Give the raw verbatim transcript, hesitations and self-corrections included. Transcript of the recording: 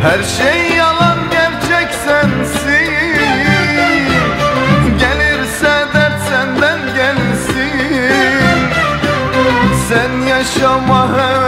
Her şey yalan, gerçek sensin. Gelirse dert senden gelsin. Sen yaşama heves